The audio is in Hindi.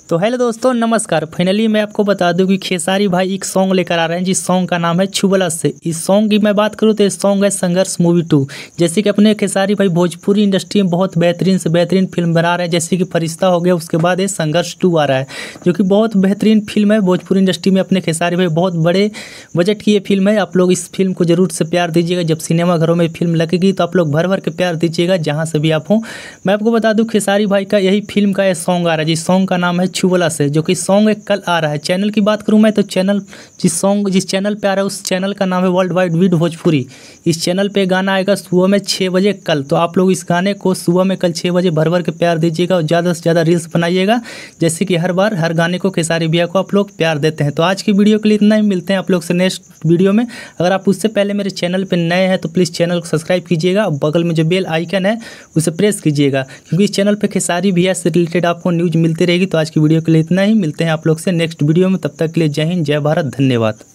तो हेलो दोस्तों, नमस्कार। फाइनली मैं आपको बता दूं कि खेसारी भाई एक सॉन्ग लेकर आ रहे हैं जिस सॉन्ग का नाम है छुबला से। इस सॉन्ग की मैं बात करूं तो इस सॉन्ग है संघर्ष मूवी 2। जैसे कि अपने खेसारी भाई भोजपुरी इंडस्ट्री में बहुत बेहतरीन से बेहतरीन फिल्म बना रहे हैं। जैसे कि फरिश्ता हो गया, उसके बाद ये संघर्ष 2 आ रहा है जो कि बहुत बेहतरीन फिल्म है। भोजपुरी इंडस्ट्री में अपने खेसारी भाई बहुत बड़े बजट की ये फिल्म है। आप लोग इस फिल्म को जरूर से प्यार दीजिएगा। जब सिनेमाघरों में फिल्म लगेगी तो आप लोग भर भर के प्यार दीजिएगा जहाँ से भी आप हो। मैं आपको बता दूँ खेसारी भाई का यही फिल्म का ये सॉन्ग आ रहा है जिस सॉन्ग का नाम है छुबला से, जो कि सॉन्ग एक कल आ रहा है। चैनल की बात करूं मैं तो चैनल जिस चैनल पे आ रहा है उस चैनल का नाम है वर्ल्ड वाइड वीड भोजपुरी। इस चैनल पे गाना आएगा सुबह में 6 बजे कल। तो आप लोग इस गाने को सुबह में कल 6 बजे भर भर के प्यार दीजिएगा और ज़्यादा से ज़्यादा रील्स बनाइएगा, जैसे कि हर बार हर गाने को खेसारी भैया को आप लोग प्यार देते हैं। तो आज की वीडियो के लिए इतना ही। मिलते हैं आप लोग से नेक्स्ट वीडियो में। अगर आप उससे पहले मेरे चैनल पर नए हैं तो प्लीज़ चैनल को सब्सक्राइब कीजिएगा और बगल में जो बेल आइकन है उसे प्रेस कीजिएगा, क्योंकि इस चैनल पर खेसारी भैया से रिलेटेड आपको न्यूज़ मिलती रहेगी। तो आज की वीडियो के लिए इतना ही। मिलते हैं आप लोग से नेक्स्ट वीडियो में। तब तक के लिए जय हिंद, जय भारत, धन्यवाद।